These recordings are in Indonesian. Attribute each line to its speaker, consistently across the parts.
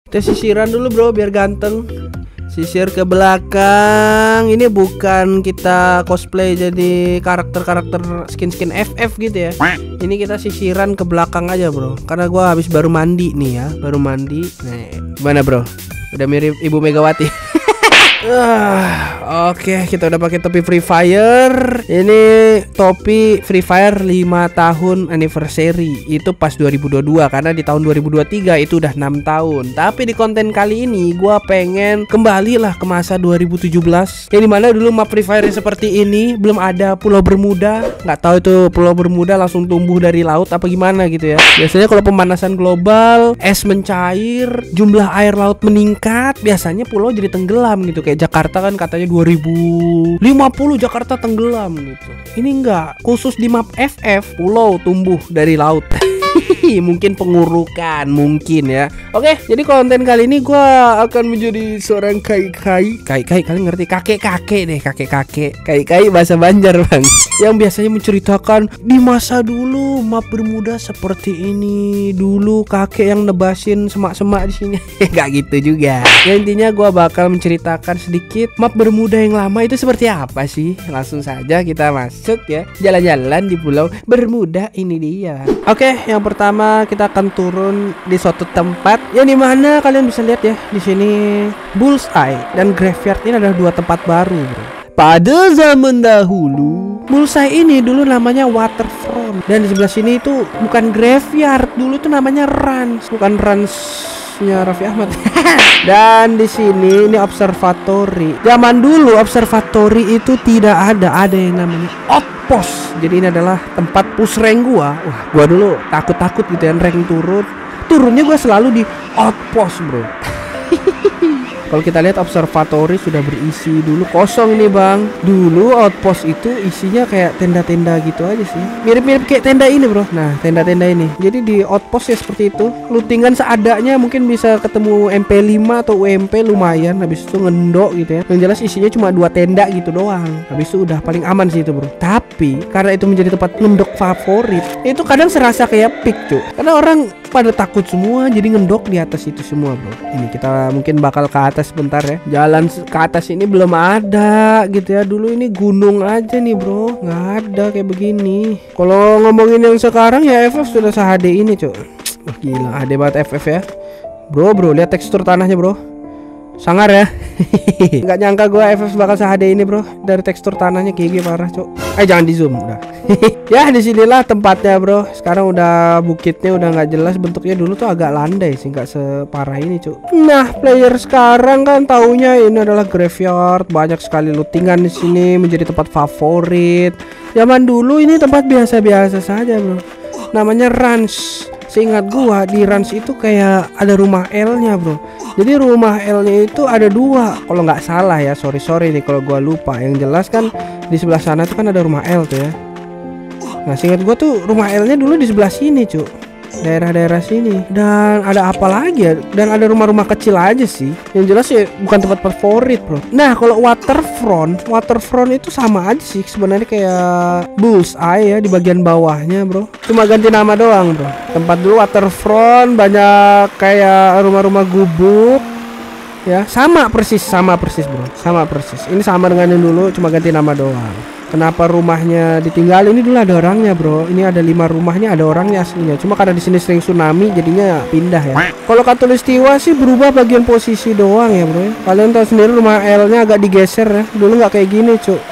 Speaker 1: Kita sisiran dulu bro biar ganteng. Sisir ke belakang. Ini bukan kita cosplay jadi karakter-karakter skin-skin FF gitu ya. Ini kita sisiran ke belakang aja bro. Karena gua habis baru mandi nih ya. Baru mandi. Nih, gimana bro? Udah mirip Ibu Megawati. Oke, kita udah pakai topi Free Fire. Ini topi Free Fire 5 tahun anniversary. Itu pas 2022 karena di tahun 2023 itu udah 6 tahun. Tapi di konten kali ini gua pengen kembali lah ke masa 2017. Yang dimana dulu map Free Fire seperti ini, belum ada Pulau Bermuda. Nggak tahu itu Pulau Bermuda langsung tumbuh dari laut apa gimana gitu ya. Biasanya kalau pemanasan global, es mencair, jumlah air laut meningkat, biasanya pulau jadi tenggelam gitu. Kayak Jakarta kan katanya 2050 Jakarta tenggelam gitu. Ini enggak, khusus di map FF pulau tumbuh dari laut. Mungkin pengurukan, mungkin ya. Oke, jadi konten kali ini gue akan menjadi seorang kai-kai. Kai-kai, kalian ngerti? Kakek-kakek deh, kakek-kakek. Kai-kai bahasa Banjar bang. Yang biasanya menceritakan di masa dulu map Bermuda seperti ini. Dulu kakek yang nebasin semak-semak di sini. Gak gitu juga. Ya, intinya gue bakal menceritakan sedikit map Bermuda yang lama itu seperti apa sih. Langsung saja kita masuk ya. Jalan-jalan di Pulau Bermuda ini dia. Oke, yang pertama kita akan turun di suatu tempat yang dimana kalian bisa lihat ya di sini Bullseye dan Graveyard ini adalah dua tempat baru bro. Pada zaman dahulu Bullseye ini dulu namanya Waterfront dan di sebelah sini itu bukan Graveyard, dulu itu namanya Rans, bukan Ransnya Raffi Ahmad. Dan di sini ini observatory. Zaman dulu observatory itu tidak ada yang namanya outpost. Jadi ini adalah tempat push rank gua. Wah, gua dulu takut gitu ya rank turunnya gua selalu di outpost, bro. Kalau kita lihat observatory sudah berisi, dulu kosong nih bang. Dulu outpost itu isinya kayak tenda-tenda gitu aja sih. Mirip-mirip kayak tenda ini bro. Nah tenda-tenda ini. Jadi di outpost ya seperti itu. Lootingan seadanya, mungkin bisa ketemu MP5 atau UMP lumayan. Habis itu ngendok gitu ya. Yang jelas isinya cuma 2 tenda gitu doang. Habis itu udah paling aman sih itu bro. Tapi karena itu menjadi tempat ngendok favorit, itu kadang serasa kayak peak cuy. Karena orang pada takut semua jadi ngendok di atas itu semua bro. Ini kita mungkin bakal ke atas sebentar ya. Jalan ke atas ini belum ada gitu ya. Dulu ini gunung aja nih bro, nggak ada kayak begini. Kalau ngomongin yang sekarang ya FF sudah se-HD ini cuy. Wah gila, HD banget FF ya bro. Lihat tekstur tanahnya bro, sangar ya. Nggak nyangka gue FF bakal se-HD ini bro. Dari tekstur tanahnya gigi parah cuy. Jangan di zoom udah. Ya disinilah tempatnya bro. Sekarang udah bukitnya udah nggak jelas bentuknya. Dulu tuh agak landai sih, nggak separah ini cuy. Nah player sekarang kan taunya ini adalah Graveyard. Banyak sekali lootingan di sini, menjadi tempat favorit. Zaman dulu ini tempat biasa-biasa saja bro. Namanya Ranch. Seingat gua di Ranch itu kayak ada rumah L-nya bro. Jadi rumah L-nya itu ada 2 kalau nggak salah ya. Sorry nih kalau gua lupa. Yang jelas kan di sebelah sana tuh kan ada rumah L tuh ya. Nah seingat gua tuh rumah L-nya dulu di sebelah sini cuy, daerah-daerah sini. Dan ada apa lagi ya? Dan ada rumah-rumah kecil aja sih. Yang jelas ya bukan tempat favorit bro. Nah kalau Waterfront itu sama aja sih sebenarnya kayak Bullseye ya di bagian bawahnya bro. Cuma ganti nama doang bro. Tempat dulu Waterfront banyak kayak rumah-rumah gubuk ya. Sama persis bro. Sama persis. Ini sama dengan yang dulu, cuma ganti nama doang. Kenapa rumahnya ditinggal? Ini dulu ada orangnya bro. Ini ada 5 rumahnya ada orangnya aslinya. Cuma karena di sini sering tsunami jadinya pindah ya. Kalau Katulistiwa sih berubah bagian posisi doang ya bro. Kalian tahu sendiri rumah L-nya agak digeser ya. Dulu nggak kayak gini cuk.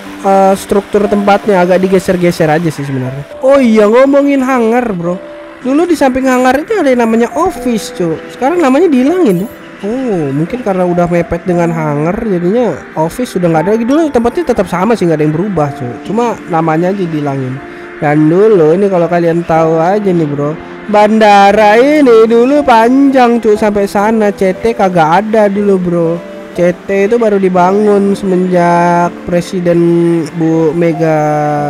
Speaker 1: Struktur tempatnya agak digeser-geser aja sih sebenarnya. Oh iya ngomongin hangar bro. Dulu di samping hangar itu ada yang namanya office cuk. Sekarang namanya dihilangin ya. Oh mungkin karena udah mepet dengan hangar jadinya office sudah nggak ada lagi. Dulu tempatnya tetap sama sih, nggak ada yang berubah cuy, cuma namanya aja dihilangin. Dan dulu ini kalau kalian tahu aja nih bro, bandara ini dulu panjang cuy sampai sana. CT kagak ada dulu bro. CT itu baru dibangun semenjak Presiden Bu Mega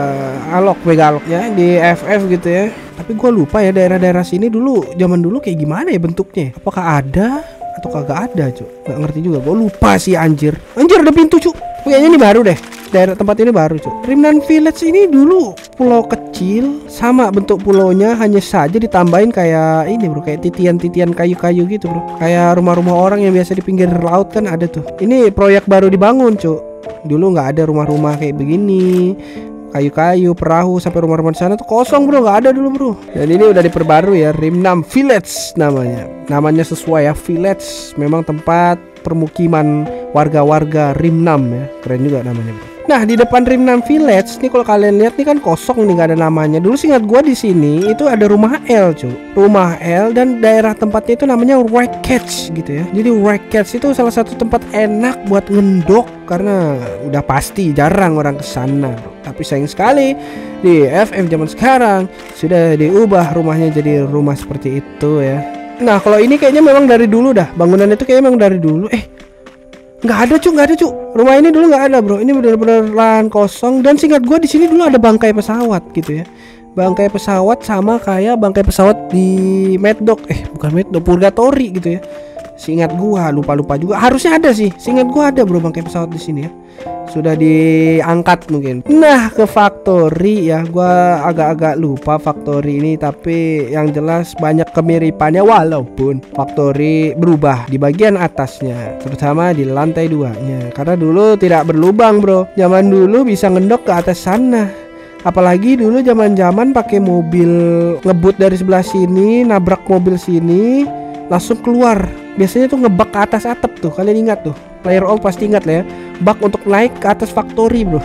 Speaker 1: Alok ya di FF gitu ya. Tapi gue lupa ya daerah-daerah sini dulu zaman dulu kayak gimana ya bentuknya. Apakah ada atau kagak ada cuy, nggak ngerti juga. Gue lupa sih anjir ada pintu cuy. Kayaknya ini baru deh. daerah tempat ini baru cuy. Rimnan Village ini dulu pulau kecil, sama bentuk pulaunya, hanya saja ditambahin kayak ini bro, kayak titian-titian kayu-kayu gitu bro, kayak rumah-rumah orang yang biasa di pinggir laut kan ada tuh. Ini proyek baru dibangun cuy. Dulu nggak ada rumah-rumah kayak begini, kayu-kayu, perahu, sampai rumah-rumah di sana tuh kosong bro, nggak ada dulu bro. Dan ini udah diperbarui ya, Rimnam Village namanya sesuai ya, village, memang tempat permukiman warga-warga Rimnam ya, keren juga namanya bro. Nah di depan Rimnam Village nih kalau kalian lihat nih kan kosong nih, nggak ada namanya. Dulu seingat gua di sini itu ada rumah L cuy, rumah L, dan daerah tempatnya itu namanya Wreckage gitu ya. Jadi Wreckage itu salah satu tempat enak buat ngendok karena udah pasti jarang orang kesana bro. Tapi sayang sekali di FF zaman sekarang sudah diubah rumahnya jadi rumah seperti itu ya. Nah kalau ini kayaknya memang dari dulu dah, bangunan itu kayaknya memang dari dulu. Nggak ada cu. Rumah ini dulu nggak ada bro. Ini benar-benar lahan kosong. Dan singkat gua di sini dulu ada bangkai pesawat gitu ya. Bangkai pesawat sama kayak bangkai pesawat di Mad Dog. Bukan Mad Dog, Purgatory gitu ya. Seingat gua, lupa juga. Harusnya ada sih. Seingat gua ada bro bangkai pesawat di sini ya. Sudah diangkat mungkin. Nah ke Factory ya, gua agak-agak lupa Factory ini, tapi yang jelas banyak kemiripannya walaupun Factory berubah di bagian atasnya, terutama di lantai 2-nya. Karena dulu tidak berlubang bro. Zaman dulu bisa ngendok ke atas sana. Apalagi dulu zaman-zaman pakai mobil ngebut dari sebelah sini, nabrak mobil sini, langsung keluar. Biasanya tuh ngebak ke atas atap tuh, kalian ingat tuh? Player old pasti ingat lah ya, bak untuk naik ke atas Factory bro.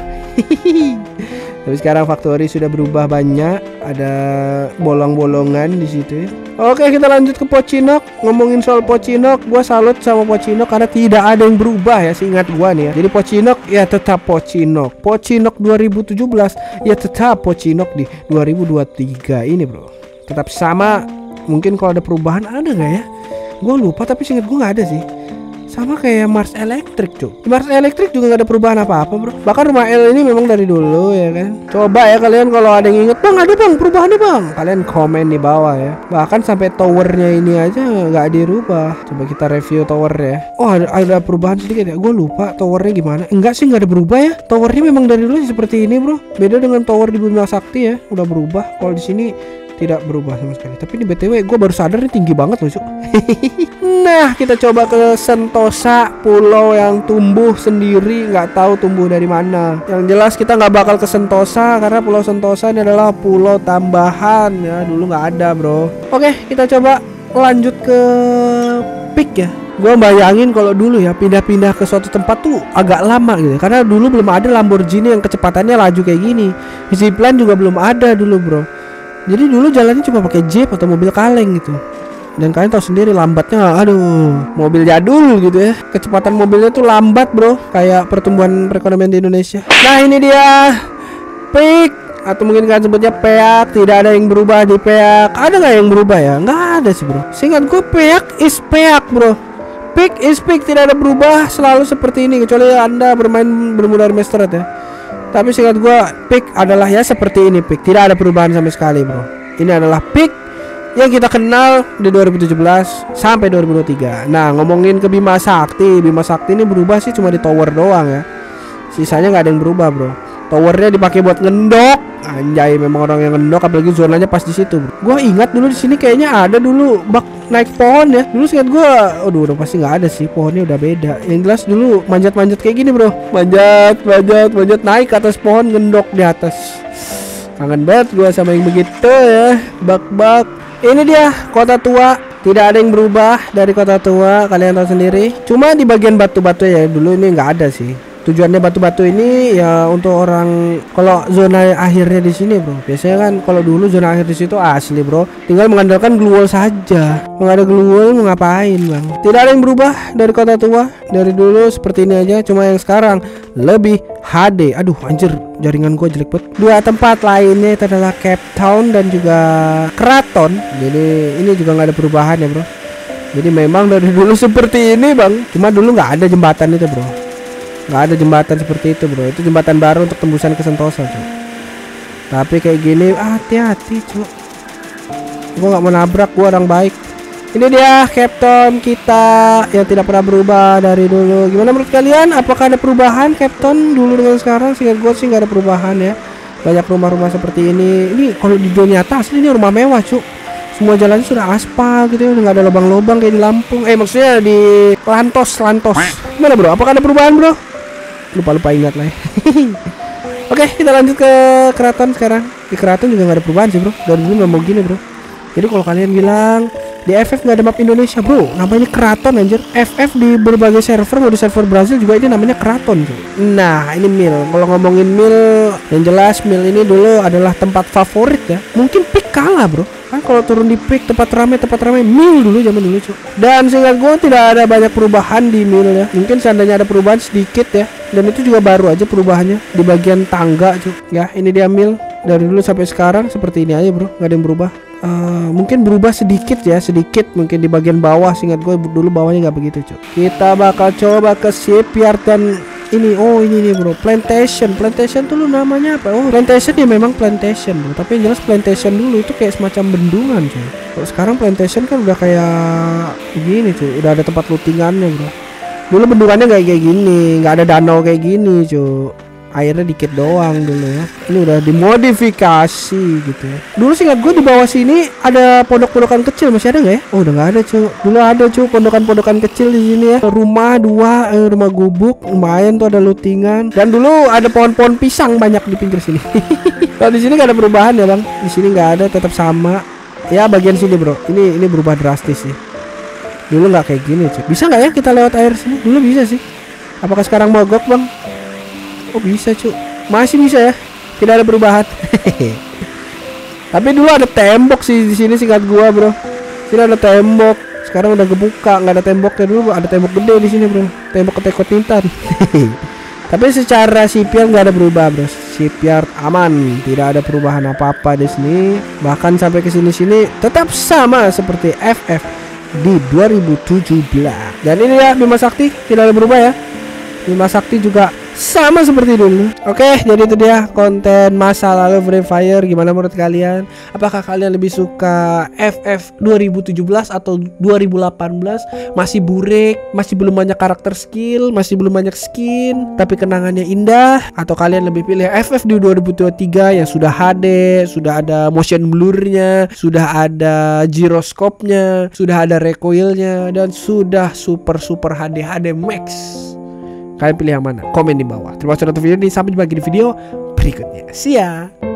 Speaker 1: Tapi sekarang Factory sudah berubah banyak, ada bolong-bolongan di situ ya. Oke kita lanjut ke Pocinok. Ngomongin soal Pocinok, gua salut sama Pocinok karena tidak ada yang berubah ya, seingat gua nih ya. Jadi Pocinok ya tetap Pocinok. Pocinok 2017 ya tetap Pocinok di 2023 ini bro. Tetap sama. Mungkin kalau ada perubahan ada nggak ya? Gue lupa, tapi seingat gue nggak ada sih. Sama kayak Mars Electric cuy. Mars Electric juga nggak ada perubahan apa-apa bro. Bahkan rumah L ini memang dari dulu ya kan. Coba ya kalian kalau ada yang inget, bang ada bang perubahannya bang, kalian komen di bawah ya. Bahkan sampai towernya ini aja nggak dirubah. Coba kita review towernya. Oh ada perubahan sedikit ya. Gue lupa towernya gimana. Enggak sih, nggak ada berubah ya. Towernya memang dari dulu seperti ini bro. Beda dengan tower di Bima Sakti ya, udah berubah. Kalau di sini tidak berubah sama sekali. Tapi ini BTW gue baru sadar ini tinggi banget loh cuk. Nah kita coba ke Sentosa, pulau yang tumbuh sendiri, nggak tahu tumbuh dari mana. Yang jelas kita nggak bakal ke Sentosa karena pulau Sentosa ini adalah pulau tambahan ya, dulu nggak ada bro. Oke kita coba lanjut ke Peak ya. Gue bayangin kalau dulu ya pindah-pindah ke suatu tempat tuh agak lama gitu, karena dulu belum ada Lamborghini yang kecepatannya laju kayak gini. Zipline juga belum ada dulu bro. Jadi dulu jalannya cuma pakai jeep atau mobil kaleng gitu. Dan kalian tahu sendiri lambatnya, aduh, mobil jadul gitu ya. Kecepatan mobilnya tuh lambat bro, kayak pertumbuhan perekonomian di Indonesia. Nah ini dia Peak, atau mungkin kalian sebutnya Peak. Tidak ada yang berubah di Peak. Ada nggak yang berubah ya? Nggak ada sih bro. Seingat gue Peak is Peak bro. Peak is Peak, tidak ada berubah, selalu seperti ini. Kecuali anda bermula dari Masterat ya. Tapi seingat gue Peak adalah ya seperti ini Peak. Tidak ada perubahan sama sekali bro. Ini adalah Peak yang kita kenal di 2017 sampai 2023. Nah ngomongin ke Bima Sakti, Bima Sakti ini berubah sih cuma di tower doang ya. Sisanya nggak ada yang berubah bro. Towernya dipakai buat ngendok. Anjay, memang orang yang ngendok, apalagi zonanya pas di situ bro. Gue ingat dulu di sini kayaknya ada dulu bak naik pohon ya. Dulu seingat gue, aduh udah pasti nggak ada sih, pohonnya udah beda. Yang jelas dulu manjat-manjat kayak gini bro. Manjat naik ke atas pohon, ngendok di atas. Kangen banget gue sama yang begitu ya. Bak-bak. Ini dia kota tua. Tidak ada yang berubah dari kota tua, kalian tahu sendiri. Cuma di bagian batu-batu ya dulu ini nggak ada sih. Tujuannya batu-batu ini ya untuk orang, kalau zona akhirnya di sini bro. Biasanya kan kalau dulu zona akhir di situ asli bro, tinggal mengandalkan glue wall saja. Nggak ada glue wall mau ngapain bang? Tidak ada yang berubah dari kota tua. Dari dulu seperti ini aja, cuma yang sekarang lebih HD. Aduh anjir, jaringan gue jelek banget. Dua tempat lainnya itu adalah Cape Town dan juga Keraton. Jadi ini juga nggak ada perubahan ya bro. Jadi memang dari dulu seperti ini bang. Cuma dulu nggak ada jembatan itu bro. Nggak ada jembatan seperti itu bro. Itu jembatan baru untuk tembusan ke Sentosa cuy. Tapi kayak gini hati-hati cuy. Gue nggak mau nabrak, gue orang baik. Ini dia Captain kita yang tidak pernah berubah dari dulu. Gimana menurut kalian? Apakah ada perubahan Captain dulu dengan sekarang? Seingat gue sih nggak ada perubahan ya. Banyak rumah-rumah seperti ini. Ini kalau di dunia nyata asli ini rumah mewah cuk. Semua jalannya sudah aspal gitu ya, nggak ada lubang-lubang kayak di Lampung. Maksudnya di Lantos. Gimana bro? Apakah ada perubahan bro? Lupa ingat lah ya. Oke, kita lanjut ke keraton sekarang. Di keraton juga nggak ada perubahan sih bro. Dari dulu memang gini bro. Jadi kalau kalian bilang di FF nggak ada map Indonesia bro, namanya keraton anjir. FF di berbagai server, mau di server Brazil juga ini namanya keraton cuy. Nah ini Mil, kalau ngomongin Mil, yang jelas Mil ini dulu adalah tempat favorit ya. Mungkin pick kalah bro, kan kalau turun di pick tempat ramai Mil dulu zaman dulu cuy. Dan seingat gue tidak ada banyak perubahan di Mil ya. Mungkin seandainya ada perubahan sedikit ya, dan itu juga baru aja perubahannya di bagian tangga cuy. Ya ini dia Mil dari dulu sampai sekarang seperti ini aja bro, nggak ada yang berubah. Mungkin berubah sedikit mungkin di bagian bawah. Seingat gue dulu bawahnya nggak begitu cuy. Kita bakal coba ke shipyard dan ini ini bro, plantation tuh lu namanya apa? Plantation ya, memang plantation bro, tapi yang jelas plantation dulu itu kayak semacam bendungan cuy. Kalau sekarang plantation kan udah kayak begini cuy, udah ada tempat lootingannya bro. Dulu bendungannya kayak gini, nggak ada danau kayak gini cuy, airnya dikit doang dulu ya. Ini udah dimodifikasi gitu ya. Dulu sih gue di bawah sini ada pondok-pondokan kecil, masih ada nggak ya? Oh udah nggak ada cuy. Dulu ada cuy pondokan-pondokan kecil di sini ya. Rumah rumah gubuk lumayan tuh, ada lootingan. Dan dulu ada pohon-pohon pisang banyak di pinggir sini. Kalau di sini nggak ada perubahan ya bang. Di sini nggak ada, tetap sama. Ya bagian sini bro. Ini berubah drastis sih. Dulu nggak kayak gini cuy. Bisa nggak ya kita lewat air sini? Dulu bisa sih. Apakah sekarang mogok bang? Oh bisa cuy, masih bisa ya, tidak ada perubahan. Tapi dulu ada tembok sih di sini singkat gua bro. Sini ada tembok, sekarang udah kebuka, nggak ada temboknya. Dulu ada tembok gede di sini bro, tembok ketekot Tintan. Tapi secara shipyard nggak ada berubah bro, shipyard aman, tidak ada perubahan apa-apa di sini. Bahkan sampai ke sini tetap sama seperti FF di 2017. Dan ini ya Bima Sakti tidak ada berubah ya. Bima Sakti juga sama seperti dulu. Oke, jadi itu dia konten masa lalu Free Fire. Gimana menurut kalian? Apakah kalian lebih suka FF 2017 atau 2018? Masih burek, masih belum banyak karakter skill, masih belum banyak skin, tapi kenangannya indah? Atau kalian lebih pilih FF di 2023 yang sudah HD, sudah ada motion blurnya, sudah ada gyroscope-nya, sudah ada recoil-nya, dan sudah super HD max? Kalian pilih yang mana? Komen di bawah. Terima kasih sudah nonton video ini. Sampai jumpa di video berikutnya. See ya.